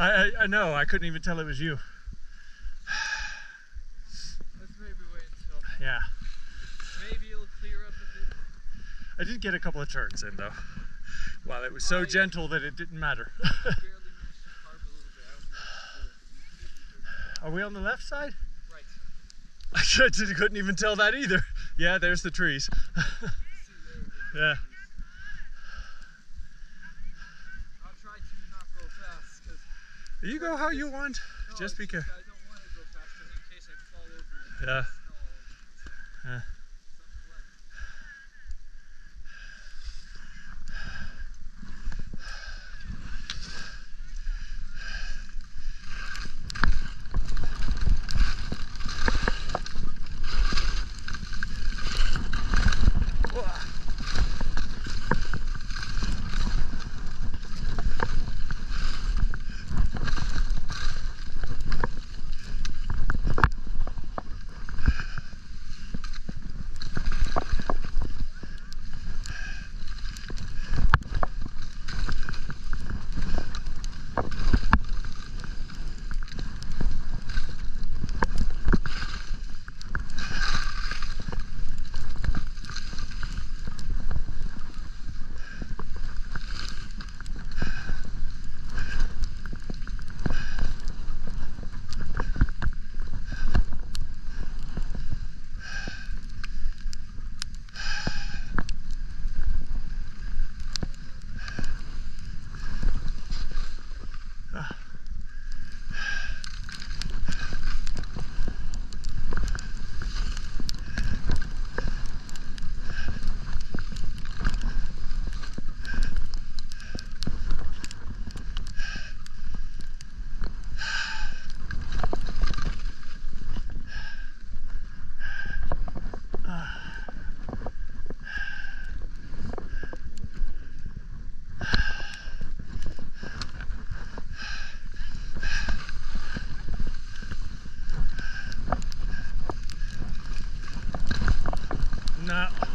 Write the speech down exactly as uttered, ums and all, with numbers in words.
I, I I know. I couldn't even tell it was you. Let's maybe wait until. Yeah. Maybe it'll clear up a bit. I did get a couple of turns in though. Well, it was so Oh, yeah. gentle that it didn't matter. Barely managed to carve a little bit. I don't know. Are we on the left side? Right. I couldn't even tell that either. Yeah, there's the trees. Yeah. I'll try to not go fast. Cause You go how you want. no, Just be careful. I don't want to go fast because in case I fall over. Yeah. No. Yeah. No.